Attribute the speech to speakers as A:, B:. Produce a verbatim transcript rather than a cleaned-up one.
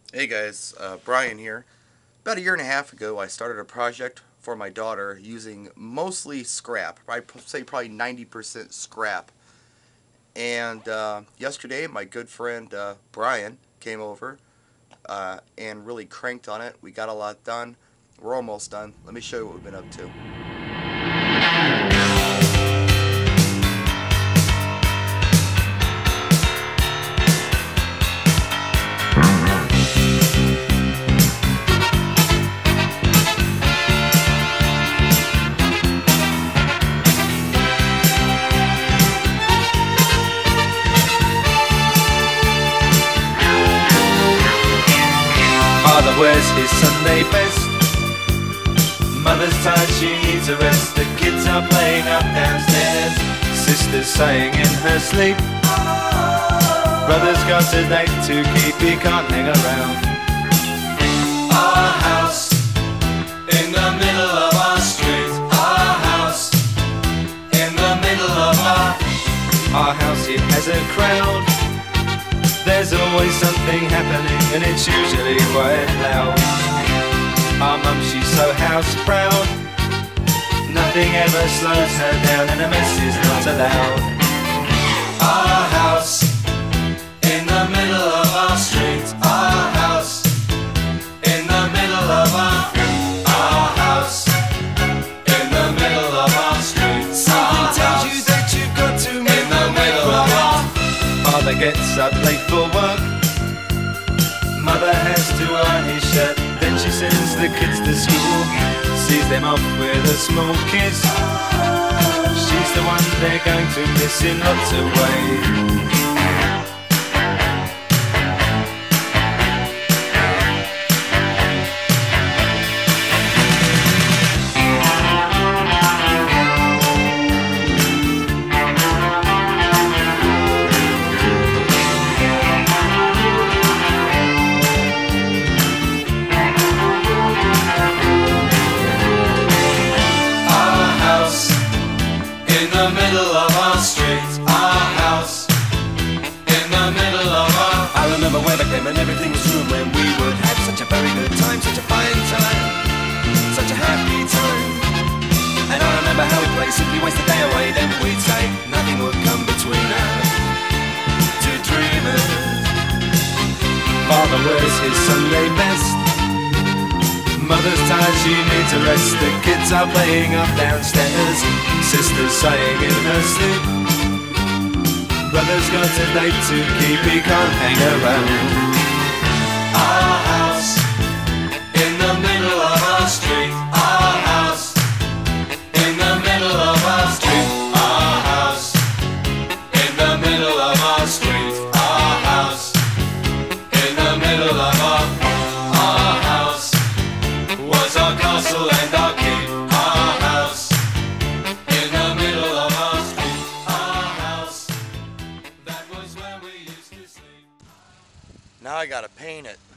A: Hey guys, uh, Brian here. About a year and a half ago, I started a project for my daughter using mostly scrap. I'd say probably ninety percent scrap. And uh, yesterday, my good friend uh, Brian came over uh, and really cranked on it. We got a lot done. We're almost done. Let me show you what we've been up to.
B: Father wears his Sunday best. Mother's tired, she needs a rest. The kids are playing up downstairs. Sister's sighing in her sleep. Brother's got a date to keep, he can't hang around. Our house in the middle of our street. Our house in the middle of our Our house, it has a crowd. There's always something happening and it's usually quite loud. Our mum, she's so house proud. Nothing ever slows her down and a mess is not allowed. Our house in the middle of our street. Our house in the middle of our Our house in the middle of our street. Something tells you that you've got to in the middle of our Father gets up late for work. Mother has to iron his shirt. Then she sends the kids to school, sees them off with a small kiss. She's the one they're going to miss in lots of ways. In the middle of our street, our house. In the middle of our I remember when I came and everything was room when we would have such a very good time, such a fine time, such a happy time. And I remember how we'd play, simply waste the day away. Then we'd say nothing would come between us, two dreamers. Father wears his Sunday best. Mother's tired, she needs a rest. The kids are playing up downstairs. Sister's sighing in her sleep. Brother's got a date to keep, he can't hang around. Our house in the middle of our street. Our house in the middle of our street. Our house in the middle of our street. Our house in the middle of our Our house was our castle and our keep. Our house in the middle of our street. Our house, that was where we used to sleep.
A: Now I gotta paint it.